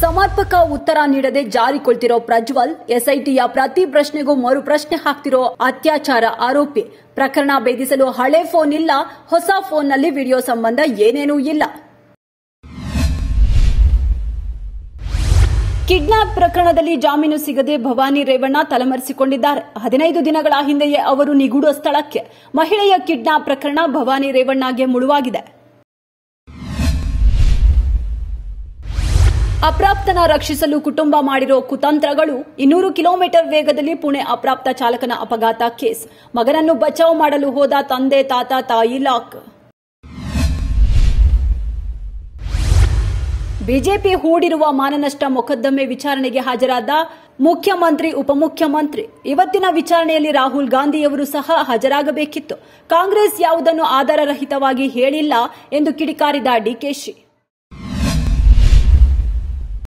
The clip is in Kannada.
ಸಮರ್ಪಕ ಉತ್ತರ ನೀಡದೆ ಜಾರಿಕೊಳ್ತಿರೋ ಪ್ರಜ್ವಲ್, ಎಸ್ಐಟಿಯ ಪ್ರತಿ ಪ್ರಶ್ನೆಗೂ ಮರು ಪ್ರಶ್ನೆ ಹಾಕ್ತಿರೋ ಅತ್ಯಾಚಾರ ಆರೋಪಿ. ಪ್ರಕರಣ ಭೇದಿಸಲು ಹಳೆ ಫೋನ್ ಇಲ್ಲ, ಹೊಸ ಫೋನ್ನಲ್ಲಿ ವಿಡಿಯೋ ಸಂಬಂಧ ಏನೇನೂ ಇಲ್ಲ. ಕಿಡ್ನಾಪ್ ಪ್ರಕರಣದಲ್ಲಿ ಜಾಮೀನು ಸಿಗದೆ ಭವಾನಿ ರೇವಣ್ಣ ತಲೆಮರೆಸಿಕೊಂಡಿದ್ದಾರೆ. 15 ದಿನಗಳ ಹಿಂದೆಯೇ ಅವರು ನಿಗೂಢ ಸ್ಥಳಕ್ಕೆ. ಮಹಿಳೆಯ ಕಿಡ್ನಾಪ್ ಪ್ರಕರಣ ಭವಾನಿ ರೇವಣ್ಣಗೆ ಮುಳುವಾಗಿದೆ. ಅಪ್ರಾಪ್ತನ ರಕ್ಷಿಸಲು ಕುಟುಂಬ ಮಾಡಿರೋ ಕುತಂತ್ರಗಳು. 200 ಕಿಲೋಮೀಟರ್ ವೇಗದಲ್ಲಿ ಪುಣೆ ಅಪ್ರಾಪ್ತ ಚಾಲಕನ ಅಪಘಾತ ಕೇಸ್. ಮಗನನ್ನು ಬಚಾವ್ ಮಾಡಲು ಹೋದ ತಂದೆ ತಾತ ತಾಯಿ ಲಾಕ್. ಬಿಜೆಪಿ ಹೂಡಿರುವ ಮಾನನಷ್ಟ ಮೊಕದ್ದಮೆ ವಿಚಾರಣೆಗೆ ಹಾಜರಾದ ಮುಖ್ಯಮಂತ್ರಿ, ಉಪಮುಖ್ಯಮಂತ್ರಿ. ಇವತ್ತಿನ ವಿಚಾರಣೆಯಲ್ಲಿ ರಾಹುಲ್ ಗಾಂಧಿಯವರು ಸಹ ಹಾಜರಾಗಬೇಕಿತ್ತು. ಕಾಂಗ್ರೆಸ್ ಯಾವುದನ್ನು ಆಧಾರರಹಿತವಾಗಿ ಹೇಳಿಲ್ಲ ಎಂದು ಕಿಡಿಕಾರಿದ ಡಿಕೆಶಿ.